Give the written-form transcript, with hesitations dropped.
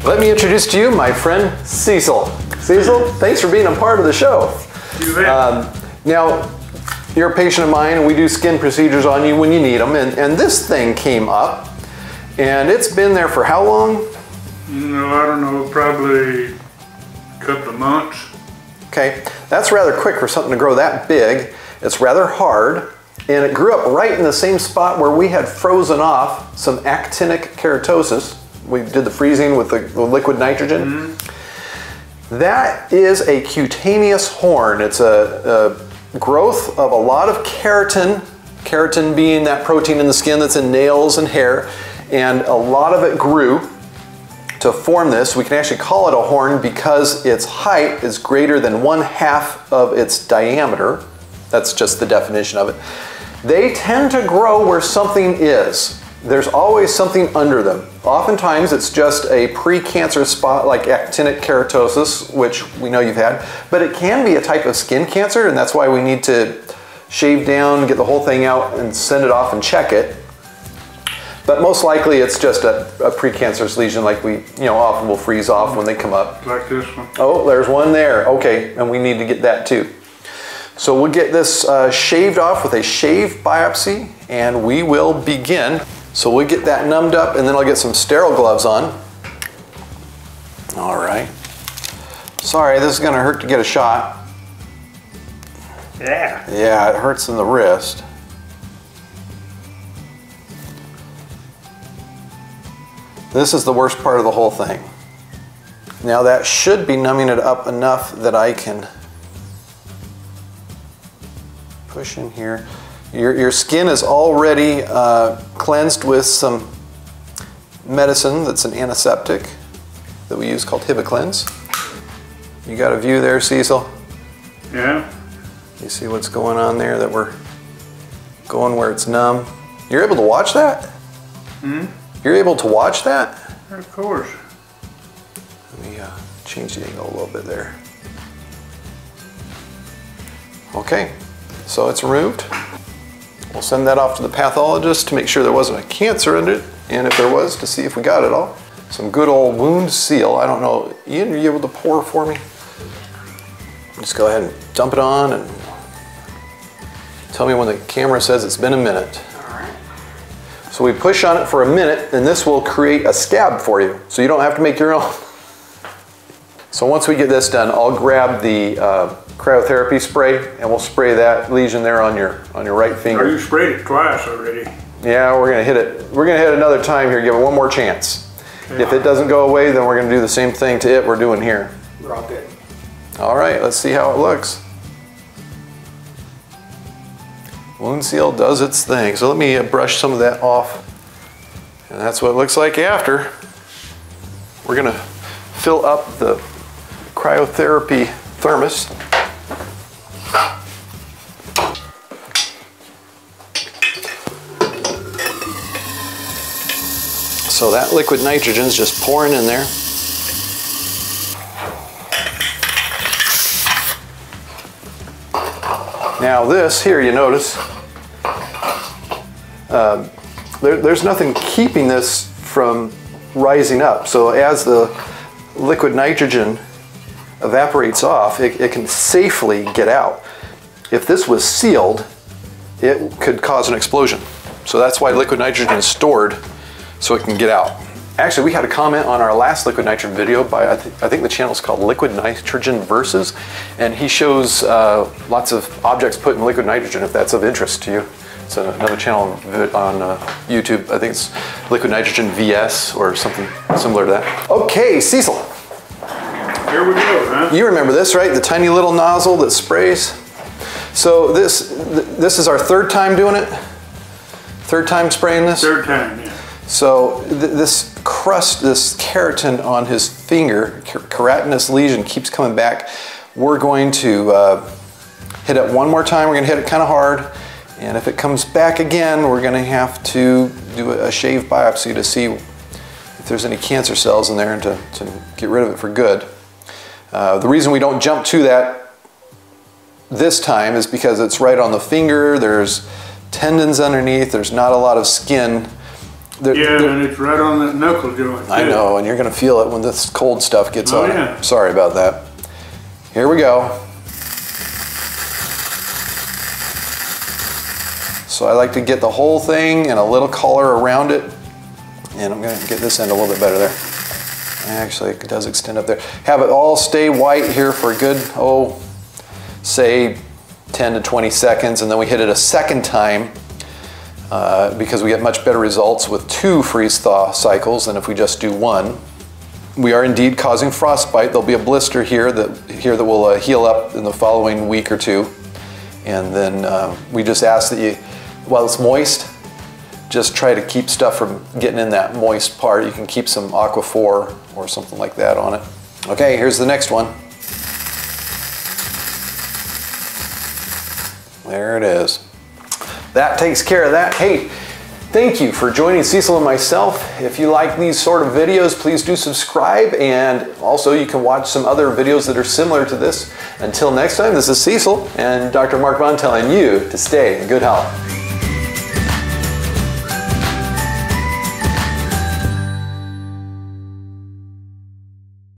Let me introduce to you my friend Cecil. Cecil, thanks for being a part of the show. You bet. Now, you're a patient of mine and we do skin procedures on you when you need them, and this thing came up and it's been there for how long? No, I don't know, probably a couple of months. Okay, that's rather quick for something to grow that big. It's rather hard, and it grew up right in the same spot where we had frozen off some actinic keratosis. We did the freezing with the liquid nitrogen. Mm-hmm. That is a cutaneous horn. It's a growth of a lot of keratin, keratin being that protein in the skin that's in nails and hair, and a lot of it grew to form this. We can actually call it a horn because its height is greater than 1/2 of its diameter. That's just the definition of it. They tend to grow where something is. There's always something under them. Oftentimes it's just a precancerous spot like actinic keratosis, which we know you've had, but it can be a type of skin cancer, and that's why we need to shave down, get the whole thing out, and send it off and check it. But most likely it's just a precancerous lesion like we often will freeze off when they come up. Like this one. Oh, there's one there. Okay, and we need to get that too. So we'll get this shaved off with a shave biopsy, and we will begin. So we'll get that numbed up, and then I'll get some sterile gloves on. All right. Sorry, this is gonna hurt to get a shot. Yeah. Yeah, it hurts in the wrist. This is the worst part of the whole thing. Now that should be numbing it up enough that I can push in here. Your skin is already cleansed with some medicine that's an antiseptic that we use called Hibiclens. You got a view there, Cecil? Yeah. You see what's going on there, that we're going where it's numb? You're able to watch that? Hmm? You're able to watch that? Of course. Let me change the angle a little bit there. Okay, so it's removed. We'll send that off to the pathologist to make sure there wasn't a cancer in it, and if there was, to see if we got it all. Some good old wound seal. I don't know, Ian, are you able to pour for me? Just go ahead and dump it on and tell me when the camera says it's been a minute. All right. So we push on it for a minute, and this will create a scab for you, so you don't have to make your own. So once we get this done, I'll grab the cryotherapy spray, and we'll spray that lesion there on your right finger. Oh, you sprayed it twice already. Yeah, we're gonna hit it. We're gonna hit it another time here. Give it one more chance. Okay. If it doesn't go away, then we're gonna do the same thing to it we're doing here. Drop it. All right, let's see how it looks. Wound seal does its thing. So let me brush some of that off, and that's what it looks like after. We're gonna fill up the cryotherapy thermos. So that liquid nitrogen is just pouring in there. Now this here, you notice, there's nothing keeping this from rising up. So as the liquid nitrogen evaporates off, it can safely get out. If this was sealed, it could cause an explosion. So that's why liquid nitrogen is stored, so it can get out. Actually, we had a comment on our last liquid nitrogen video by, I think the channel is called Liquid Nitrogen Versus, and he shows lots of objects put in liquid nitrogen if that's of interest to you. It's another channel on YouTube. I think it's Liquid Nitrogen VS or something similar to that. Okay, Cecil. Here we go, huh? You remember this, right? The tiny little nozzle that sprays. So this is our third time doing it? Third time spraying this? Third time, yeah. So this crust, this keratin on his finger, keratinous lesion keeps coming back. We're going to hit it one more time. We're going to hit it kind of hard. And if it comes back again, we're going to have to do a shave biopsy to see if there's any cancer cells in there and to get rid of it for good. The reason we don't jump to that this time is because it's right on the finger. There's tendons underneath. There's not a lot of skin And it's right on that knuckle joint. I know, and you're going to feel it when this cold stuff gets on it. Sorry about that. Here we go. So I like to get the whole thing and a little color around it. And I'm going to get this end a little bit better there. Actually, it does extend up there. Have it all stay white here for a good, say 10 to 20 seconds, and then we hit it a second time because we get much better results with 2 freeze-thaw cycles than if we just do 1. We are indeed causing frostbite. There'll be a blister here that will heal up in the following week or 2. And then we just ask that you, while it's moist, just try to keep stuff from getting in that moist part. You can keep some Aquaphor or something like that on it. Okay, here's the next one. There it is. That takes care of that. Hey, thank you for joining Cecil and myself. If you like these sort of videos, please do subscribe, and also you can watch some other videos that are similar to this. Until next time, this is Cecil and Dr. Mark Vaughn telling you to stay in good health.